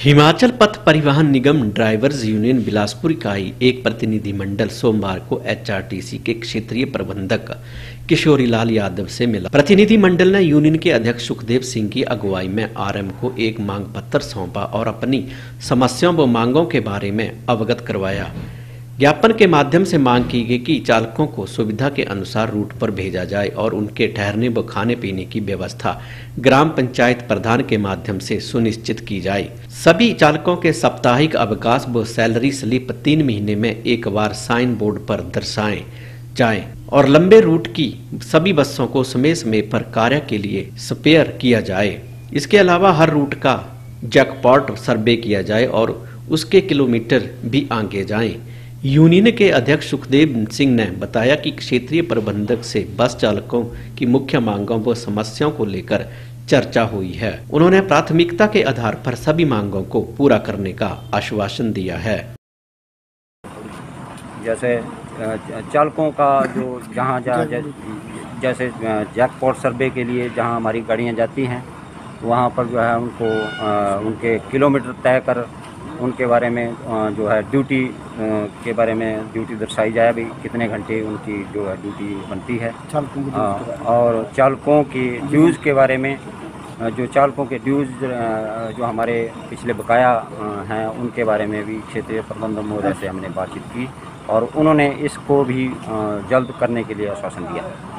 हिमाचल पथ परिवहन निगम drivers union Bilaspur इकाई एक प्रतिनिधिमंडल सोमवार को एचआरटीसी के क्षेत्रीय प्रबंधक किशोरीलाल यादव से मिला। प्रतिनिधिमंडल ने यूनियन के अध्यक्ष सुखदेव सिंह की अगुवाई में आरएम को एक मांग पत्र सौंपा और अपनी समस्याओं व मांगों के बारे में अवगत करवाया। ज्ञापन के माध्यम से मांग की गई कि चालकों को सुविधा के अनुसार रूट पर भेजा जाए और उनके ठहरने व खाने पीने की व्यवस्था ग्राम पंचायत प्रधान के माध्यम से सुनिश्चित की जाए। सभी चालकों के साप्ताहिक अवकाश व सैलरी स्लिप 3 महीने में एक बार साइन बोर्ड पर दर्शाए जाए और लंबे रूट की सभी बसों को समय समय पर कार्य के लिए स्पेयर किया जाए। इसके अलावा हर रूट का जैकपॉट सर्वे किया जाए और उसके किलोमीटर भी आंके जाएं। यूनियन के अध्यक्ष सुखदेव सिंह ने बताया कि क्षेत्रीय प्रबंधक से बस चालकों की मुख्य मांगों व समस्याओं को लेकर चर्चा हुई है। उन्होंने प्राथमिकता के आधार पर सभी मांगों को पूरा करने का आश्वासन दिया है। जैसे चालकों का जो जहाँ जैसे जैकपॉट सर्वे के लिए जहाँ हमारी गाड़ियाँ जाती हैं वहाँ पर जो है उनको उनके किलोमीटर तय कर उनके बारे में जो है ड्यूटी के बारे में ड्यूटी दर्शाई जाए, भी कितने घंटे उनकी जो है ड्यूटी बनती है। और चालकों की ड्यूज़ के बारे में जो चालकों के ड्यूज़ जो हमारे पिछले बकाया हैं उनके बारे में भी क्षेत्रीय प्रबंधक महोदय से हमने बातचीत की और उन्होंने इसको भी जल्द करने के लिए आश्वासन दिया।